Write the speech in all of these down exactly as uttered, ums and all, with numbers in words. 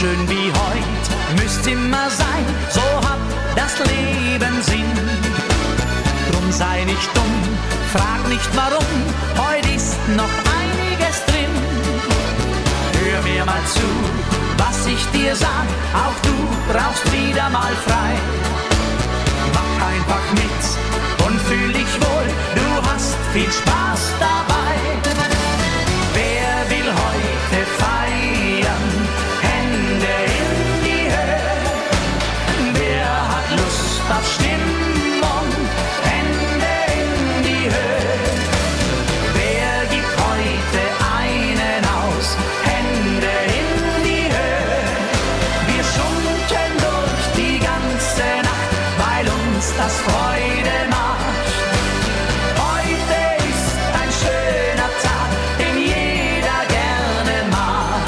schön wie heut müsst immer sein, so hat das Leben Sinn. Drum sei nicht dumm, frag nicht warum, heut ist noch einiges drin. Hör mir mal zu, was ich dir sag, auch du brauchst wieder mal frei. Mach einfach mit und fühl dich wohl, du hast viel Spaß dabei. Wer will heute feiern? Hände in die Höhe. Wer hat Lust auf Stimmung? Hände in die Höhe. Wer gibt heute einen aus? Hände in die Höhe. Wir schunkeln durch die ganze Nacht, weil uns das Freude macht. Heute ist ein schöner Tag, den jeder gerne mag.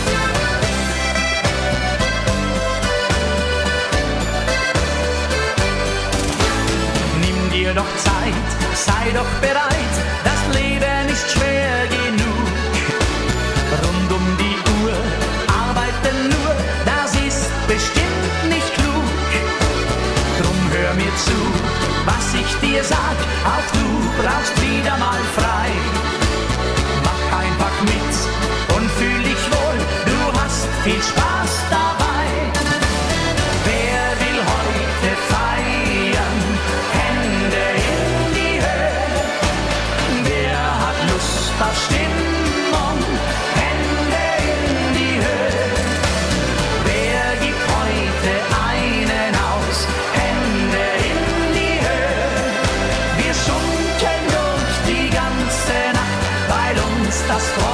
Nimm dir doch Zeit, sei doch bereit, das Leben ist schwer genug. Rund um die Uhr arbeiten nur, das ist bestimmt nicht klug. Drum hör mir zu, was ich dir sag, auch du brauchst wieder mal frei. Mach einfach mit und fühl dich wohl, du hast viel Spaß dabei. Wer will heute feiern? Hände in die Höhe. Wer hat Lust auf Stimmung? Hände in die Höhe. Wer gibt heute einen aus? Hände in die Höhe. Wir schunkeln durch die ganze Nacht, weil uns das freut.